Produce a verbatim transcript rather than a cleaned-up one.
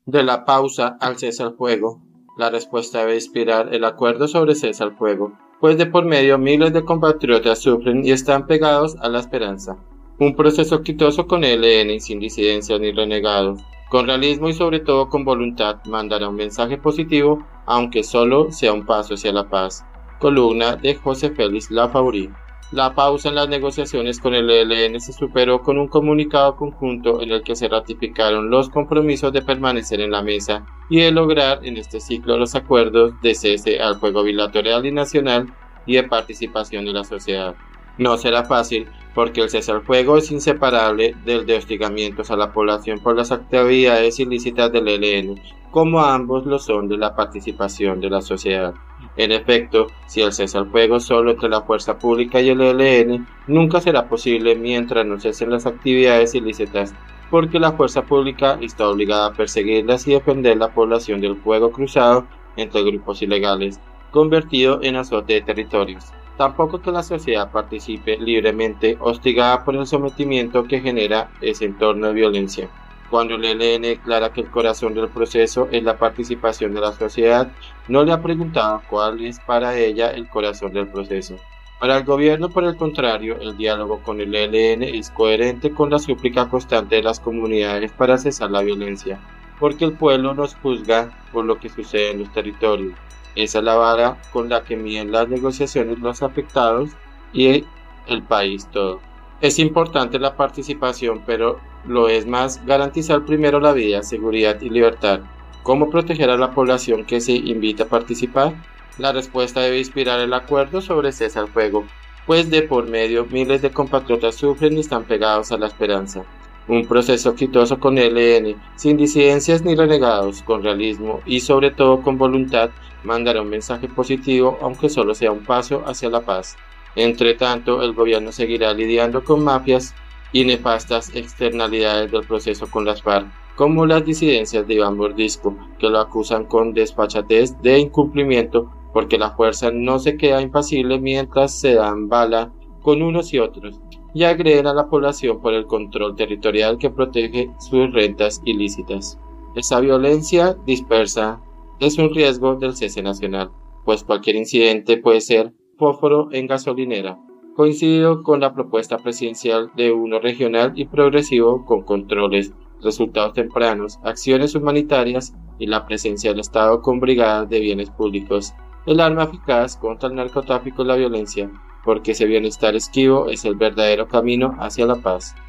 De la pausa al cese al fuego, la respuesta debe inspirar el acuerdo sobre cese al fuego, pues de por medio miles de compatriotas sufren y están pegados a la esperanza. Un proceso exitoso con E L N y sin disidencias ni renegados, con realismo y sobre todo con voluntad, mandará un mensaje positivo, aunque solo sea un paso hacia la paz. Columna de José Félix Lafauri. La pausa en las negociaciones con el E L N se superó con un comunicado conjunto en el que se ratificaron los compromisos de permanecer en la mesa y de lograr en este ciclo los acuerdos de cese al fuego bilateral y nacional y de participación de la sociedad. No será fácil porque el cese al fuego es inseparable del de hostigamientos a la población por las actividades ilícitas del E L N, como ambos lo son de la participación de la sociedad. En efecto, si el cese al fuego solo entre la fuerza pública y el E L N, nunca será posible mientras no cesen las actividades ilícitas, porque la fuerza pública está obligada a perseguirlas y defender la población del fuego cruzado entre grupos ilegales, convertido en azote de territorios. Tampoco que la sociedad participe libremente, hostigada por el sometimiento que genera ese entorno de violencia. Cuando el E L N declara que el corazón del proceso es la participación de la sociedad, no le ha preguntado cuál es para ella el corazón del proceso. Para el gobierno, por el contrario, el diálogo con el E L N es coherente con la súplica constante de las comunidades para cesar la violencia, porque el pueblo nos juzga por lo que sucede en los territorios. Esa es la vara con la que miden las negociaciones los afectados y el país todo. Es importante la participación, pero lo es más garantizar primero la vida, seguridad y libertad. ¿Cómo proteger a la población que se invita a participar? La respuesta debe inspirar el acuerdo sobre cese al fuego, pues de por medio miles de compatriotas sufren y están pegados a la esperanza. Un proceso exitoso con E L N, sin disidencias ni renegados, con realismo y sobre todo con voluntad, mandará un mensaje positivo, aunque solo sea un paso hacia la paz. Entre tanto, el gobierno seguirá lidiando con mafias y nefastas externalidades del proceso con las FARC, como las disidencias de Iván Mordisco, que lo acusan con desfachatez de incumplimiento, porque la fuerza no se queda impasible mientras se dan bala con unos y otros, y agreden a la población por el control territorial que protege sus rentas ilícitas. Esa violencia dispersa es un riesgo del cese nacional, pues cualquier incidente puede ser fósforo en gasolinera. Coincidido con la propuesta presidencial de uno regional y progresivo con controles, resultados tempranos, acciones humanitarias y la presencia del Estado con brigadas de bienes públicos. El arma eficaz contra el narcotráfico y la violencia, porque ese bienestar esquivo es el verdadero camino hacia la paz.